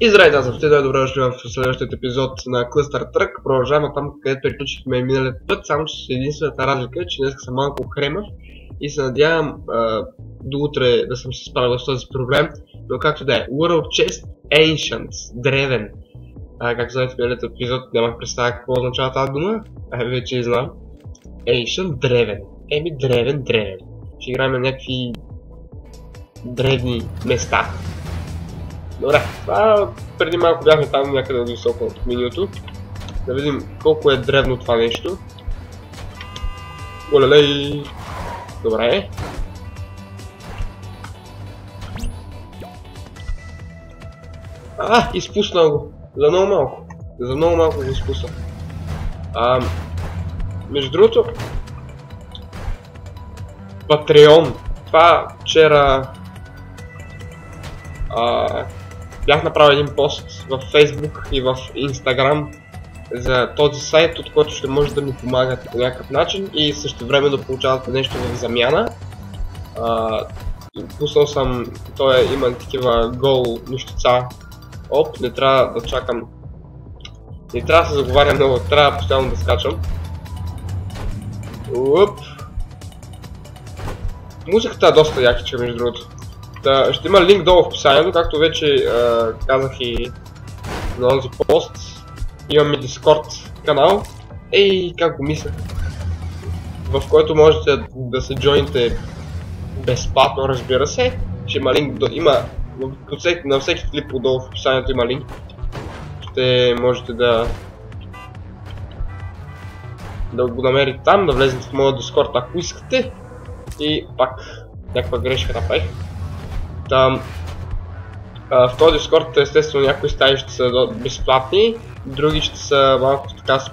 И здравейте, аз съм Стида, добре дошли в следващия епизод на Cluster Truck. Продължаваме там, където приключихме миналия път, само че с единствената разлика, че днес съм малко хремав и се надявам до утре да съм се справил с този проблем. Но както да е, World Chest Ancient, древен. Както знаете в миналият епизод, нямах представя какво означава тази дума, вече знам. Ancient, древен. Древен. Ще играем на някакви древни места. Добре, преди малко бяхме там някъде високо от менюто. Да видим колко е древно това нещо. Олелей! Добре. Изпуснал го. За много малко го изпуснах. Между другото, Patreon. Това вчера бях направил един пост в Facebook и в Instagram за този сайт, от който ще може да ми помагате по някакъв начин и също време да получавате нещо в замяна. Пуснал съм, има такива гол нещица. Не трябва да чакам. Не трябва да се заговарям много, трябва постоянно да скачам. Музиката е доста якичка, между другото. Ще има линк долу в описанието, както вече казах и на този пост. Имаме Discord канал, как го мисля, в който можете да се джойните безплатно, разбира се. Ще има линк, на всеки клип отдолу в описанието има линк. Ще можете да го намерите там, да влезете в моя Discord ако искате. И пак някаква грешка направих. В този Discord естествено някои стаи ще са безплатни, други ще са малко така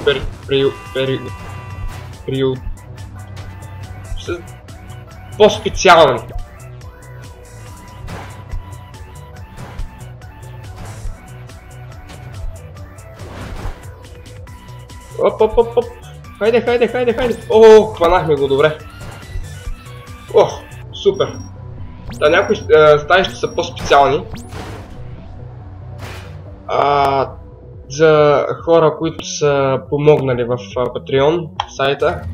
по-специални. Оп. Хайде. Хванахме го добре. Супер. Някои стаи ще са по-специални. За хора, които са помогнали в Patreon сайта.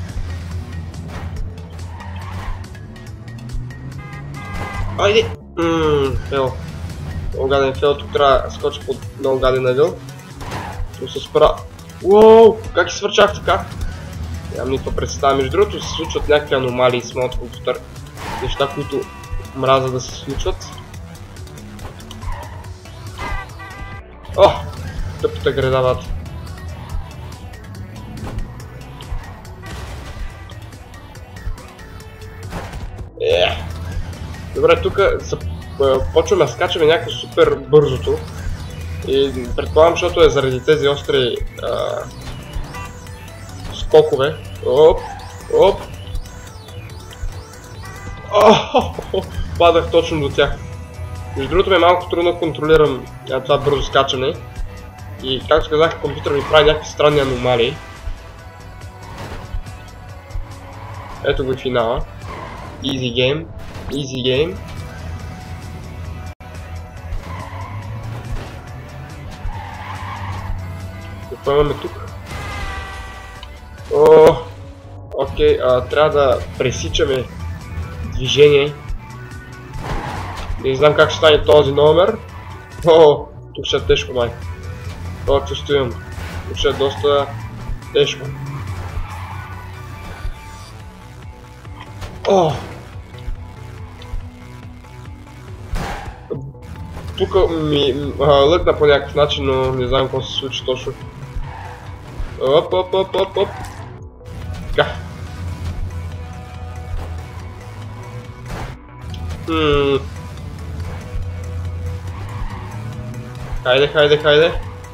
Айде! Фейл. Много гаден фейл, тук трябва да скоча под много гаден навил. Но се спра. Уоу! Как се свърчах така? Нямам никаква представа. Между другото се случват някакви аномалии с моят компютър. Неща, които мраза да се случват. Тъпата града, бат. Добре, тук почваме да скачаме някакво супер бързото. И предполагам, защото е заради тези остри скокове. Оп. Падах точно до тях. Между другото ми е малко трудно да контролирам това бързо скачане. И както казах, компютър ми прави някакви странни аномалии. Ето го и финала. Easy game. Какво имаме тук? Окей, трябва да пресичаме движение. Не знам как ще стане този номер. Тук ще е тежко, май. Чувствам. Тук ще е доста тежко. Тук ми лъкна по някакъв начин, но не знам какво се случи точно. Оп. Така. Хайде.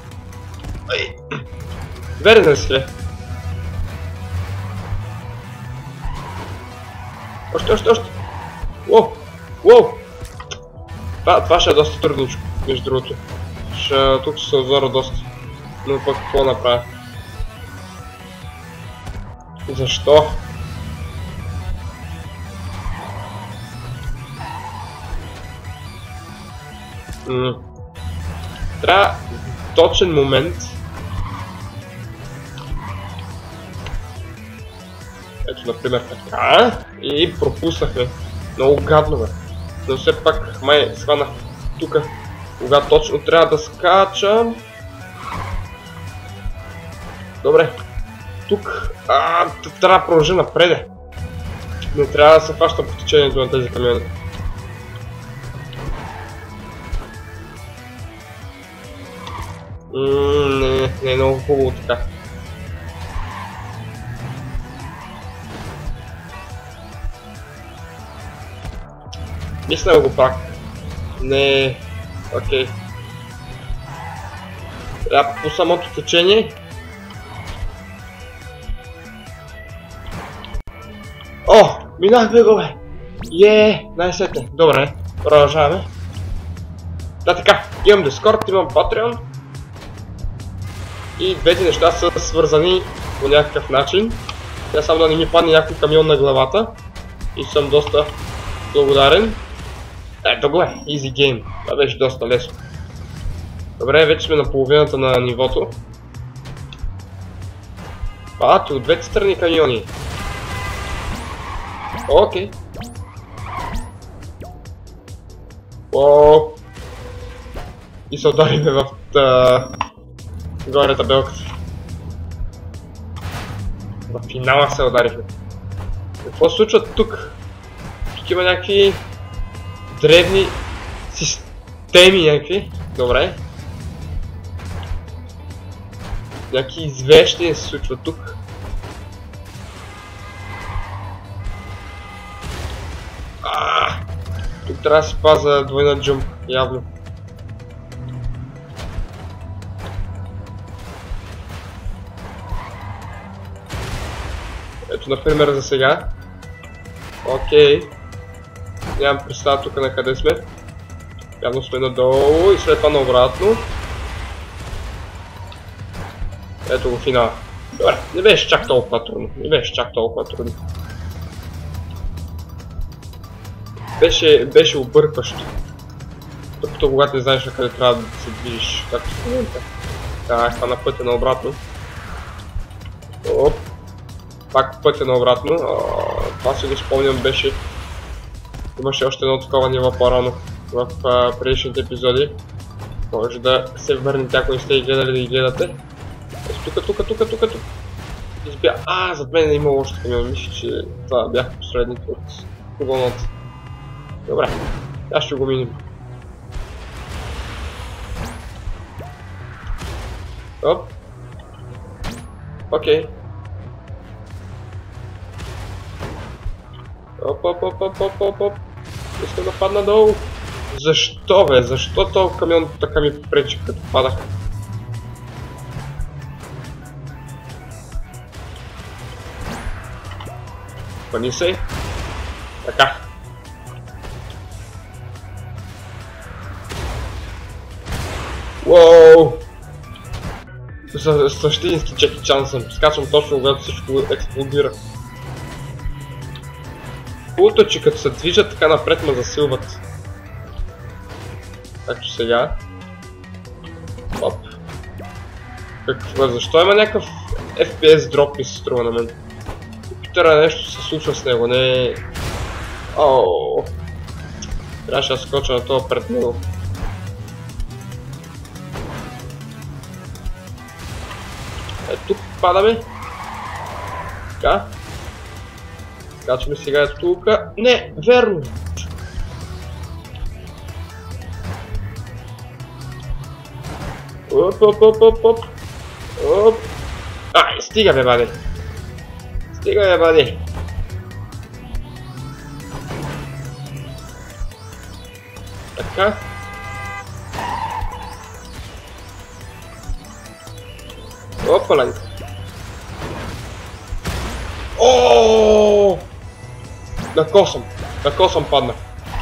Верен си. Още. Уоу. Това ще е доста трудничко, между другото. Тук ще се озора доста. Но пък какво направя? Защо? Трябва точен момент. Ето, например, така. И пропуснахме. Много гадно, бе. Но все пак май схванах тук, когато точно трябва да скачам. Добре. Тук трябва да продължа напред. Не трябва да се фаща по течението на тези камиони. Не е много хубаво така. Мисля го пак. Не. Окей. Трябва по самото течение. О! Минахме го, бе! Най-сетне. Добре, продължаваме. Да, така. Имам Discord, имам Patreon. И двете неща са свързани по някакъв начин. Тя само да не ми падне някой камион на главата. И съм доста благодарен. Ето го е, easy game. Това беше доста лесно. Добре, вече сме на половината на нивото. От двете страни камиони. Окей. И се удариме в горе табелката. В финала се ударихме. Какво се случва тук? Тук има някакви древни системи някакви. Добре. Някакви извещи се случват тук. Тук трябва да се паза двойна джумп, явно. Ето, например, за сега. Окей. Нямам представа тук на къде сме. Явно сме надолу и след това наобратно. Ето го финала. Добре, не беше чак толкова трудно. Беше объркващо. Тъпото, когато не знаеш на къде трябва да се движиш, както в момента. Това на пътя наобратно. Оп. Пак пътя наобратно. Това си го спомням, беше... Имаше още едно такова ниво по-рано в предишните епизоди. Може да се върнете, ако не сте ги гледали, да ги гледате. Тук. Избя... зад мен не има още камион. Мисля, че това бяха посредните от колоната. Добре, аз ще го минем. Оп. Окей. Оп. Искам да падна долу. Защо, бе? Защо този камион така ми пречи, като падах? Пани се. Така. Уоу! Същински Джеки Чан съм. Скачам точно когато всичко експлодира. Хубавото е, че като се движат така напред ме засилват. Както сега. Оп. Какво? Защо има някакъв FPS дроп, ми се струва на мен? Компютъра нещо се случва с него, не... Трябваше да скоча на това пред него. Тук падаме. Така. Скачаме сега тук. Не, верно! Оп. Стига бе, баде. Така. Опаланка. На косъм падна.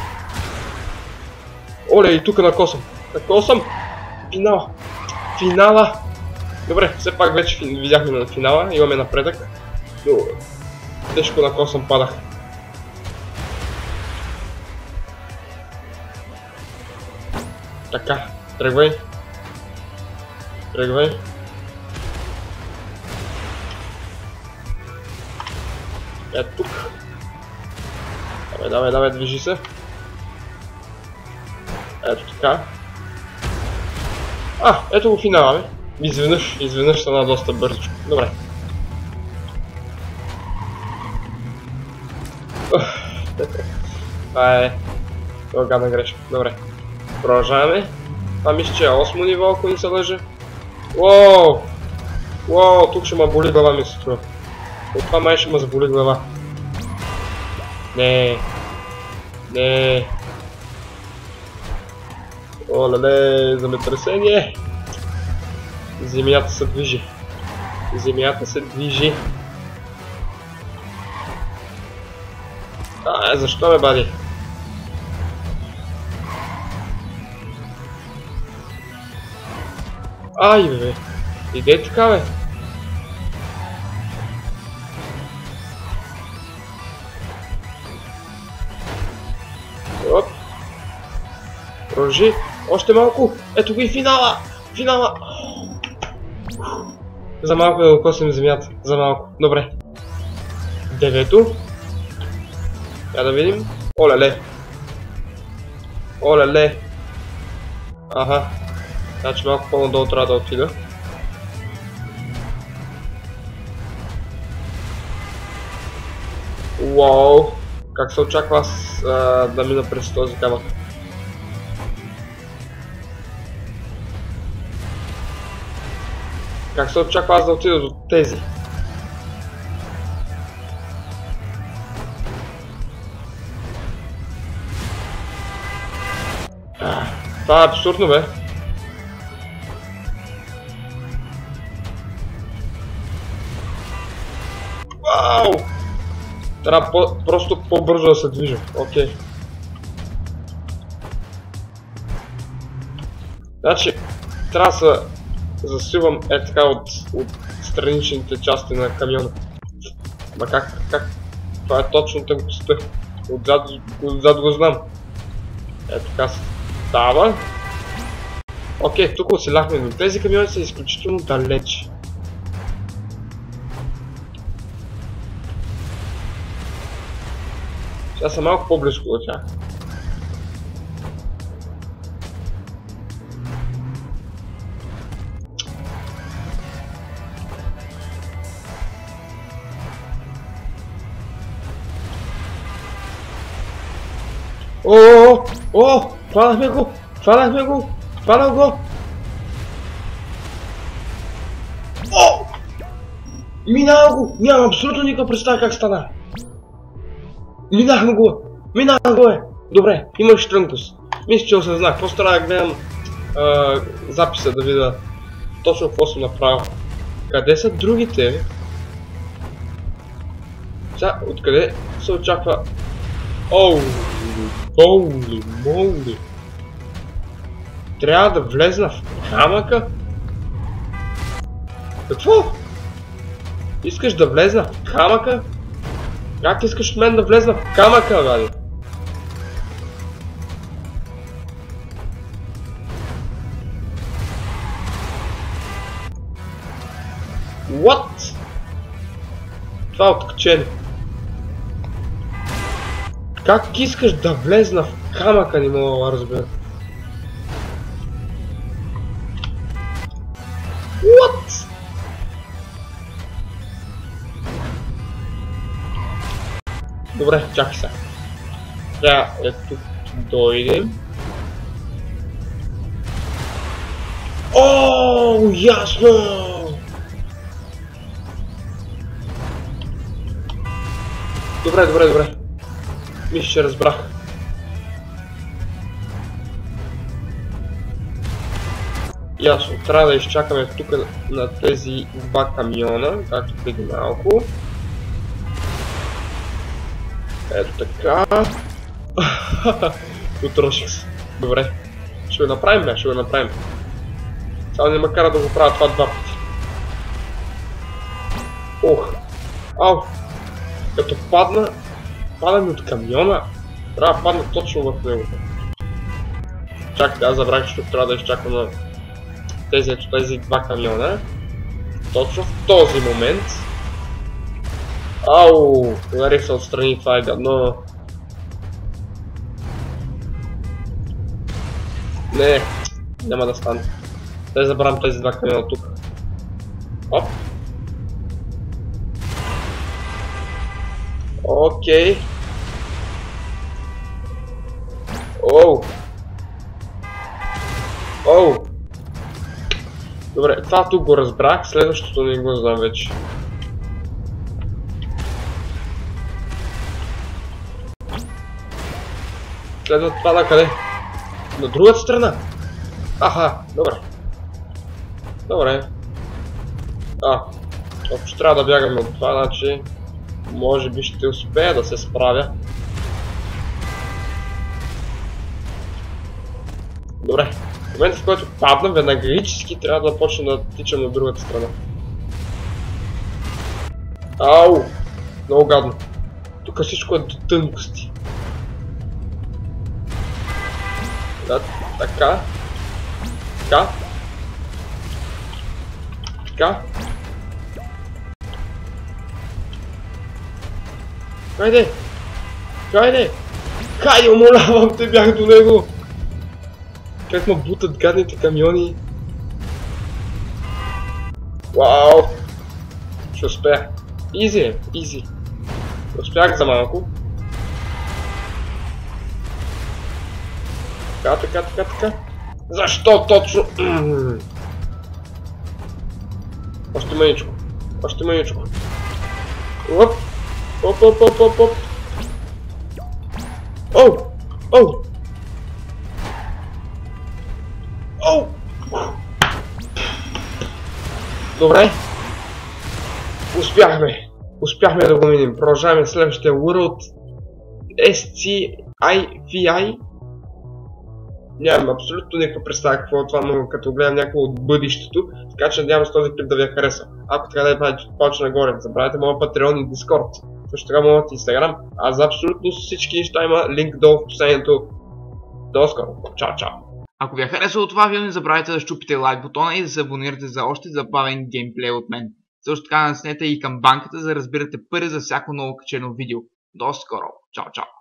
Оле, и тук на косъм. Финала. Добре, все пак вече видяхме на финала, имаме напредък. Но тежко на косъм падах. Така, тръгвай. Тръгвай. Ето тук. Давай, движи се. Ето така. Ето го финала, бе. Изведнъж стана доста бързо. Добре. Това е гадна грешка. Добре. Продължаваме. Това мисля, че е 8 ниво, ако не се лъжа. Уоу, тук ще ме боли глава, ми се струва. От това май ще ме заболи глава. Не. Оле, земетресение. Земята се движи. Защо бе, бади? Ай, бе. Идей така, бе. Оп. Продължи. Още малко. Ето го и финала. За малко да докоснем земята. За малко. Добре. 9-то. Я да видим. Олеле. Аха. Значи малко по-надолу трябва да отида. Уау. Как се очаква аз да мина през този камък? Как се очаква аз да отида до тези? Това е абсурдно, бе. Вау! Трябва просто по-бързо да се движа. Окей. Значи, трябва да се засивам така от страничните части на камиона. Ма как? Това е точно тънкостта. Отзад го знам. Ето така става. Окей, тук оцеляхме, но тези камиони са изключително далеч. Сега съм малко по-близко от тях. О! Хванахме го! О! Минава го! Нямам абсолютно никаква представа как стана. Минахме го! Добре, имаш трънкост. Мисля, че осъзнах. Просто трябва да гледам записа да видя точно какво съм направил. Къде са другите? Сега, откъде се очаква? Holy moly! Трябва да влезна в камъка? Какво? Искаш да влезна в камъка? Как искаш от мен да влезна в камъка, бе? What? Това е откачено. Как искаш да влезна в камъка, не мога да разбера. What? Добре, чакай сега. Ето дойдем. Ясно! Добре. Мисля, че разбрах. Ясно, трябва да изчакаме тук на тези два камиона, както преди малко. Ето така. Утроших се. Добре. Ще го направим, Само не ме кара да го правя това два пъти. Като падаме от камиона, трябва да падна точно в него. Чакайте, аз забравих, че тук трябва да изчакам тези два камиона. Точно в този момент. Ау! Ударих се отстрани, това е гадно. Не, няма да стане. Да забравям тези два камиона тук. Оп. Окей. Оу. Оу. Добре, това тук го разбрах, следващото не го знам вече. Следва това на къде? На другата страна? Аха, добре. Добре. Ако ще трябва да бягаме от това, значи може би ще успея да се справя. Добре. В момента, в който падна, веднагрически трябва да почна да тичам на другата страна. Ау! Много гадно. Тук всичко е до тънкости. Да, така. Така. Така. Хайде! Хайде! Хайде, умолявам те, бях до него! Как ме бутат гадните камиони! Вау! Ще успея. Изи е, изи. Успях за малко. Така. Защо точно? Още мъничко. Още мъничко. Оп! Оп! Оу! Оу! Оу! Добре. Успяхме да го минем. Продължаваме следващия World SCIVI. Нямам абсолютно никаква представа какво е това, но като гледам някакво от бъдещето, така че надявам се този клип да ви е харесал. Ако така да е палче нагоре, забравяйте моят Patreon и Discord. Също така моят Instagram, а за абсолютно всички неща има линк долу в описанието. До скоро. Чао. Ако ви е харесало това видео, не забравяйте да щупите лайк бутона и да се абонирате за още забавен геймплей от мен. Също така натиснете и камбанката, за да разбирате първи за всяко ново качено видео. До скоро. Чао.